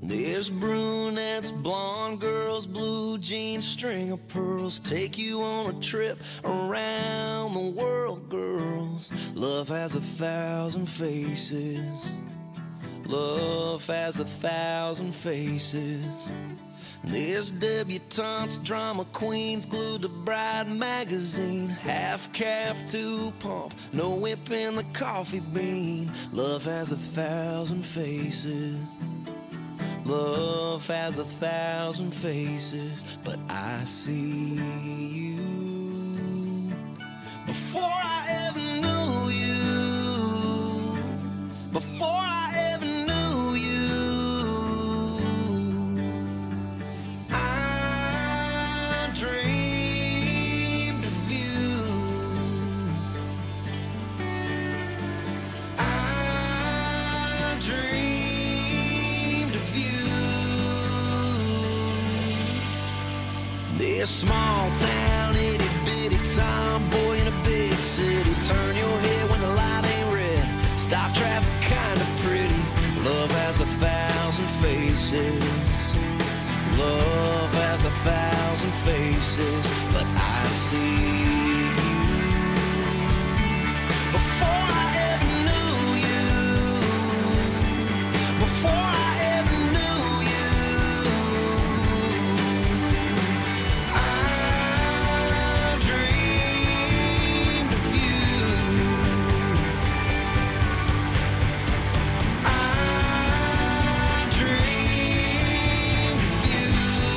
There's brunettes, blonde girls, blue jeans, string of pearls, take you on a trip around the world, girls. Love has 1,000 faces. Love has 1,000 faces. There's debutantes, drama queens, glued to Bride magazine. Half calf to pump, no whip in the coffee bean. Love has 1,000 faces. Love has 1,000 faces, but I see you. Before I ever knew you, before I ever knew you, I dreamed of you. I dreamed of you. This small town, itty bitty tomboy in a big city. Turn your head when the light ain't red. Stop traffic, kinda pretty. Love has 1,000 faces. Love has 1,000 faces, but I see you. Before I ever knew you, before I ever knew you, I dreamed of you. I dreamed of you.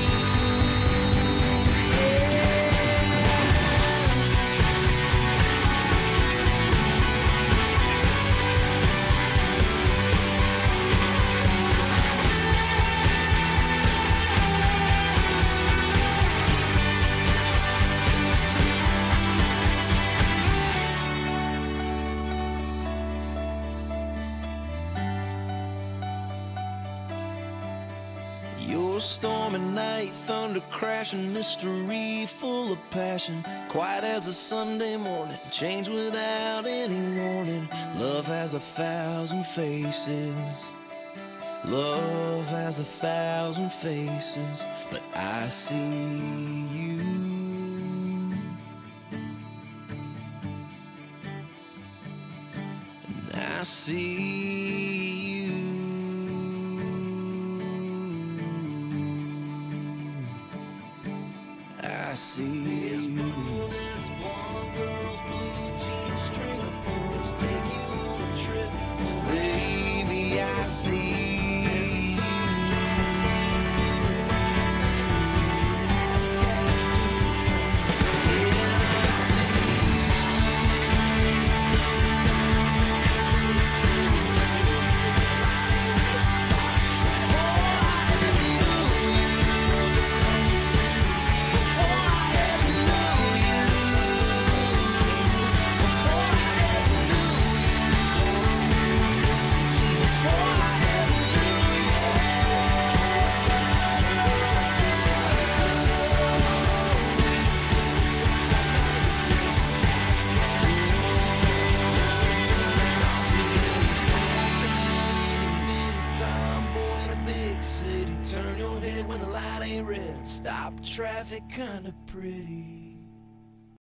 Your stormy night, thunder crashing, mystery full of passion, quiet as a Sunday morning, change without any warning. Love has 1,000 faces. Love has 1,000 faces, but I see you. And I see you. I see you. Brunettes, blonde girls, blue jeans, string of pearls, take you on a trip. Baby, I see you. Turn your head when the light ain't red. Stop traffic, kinda pretty.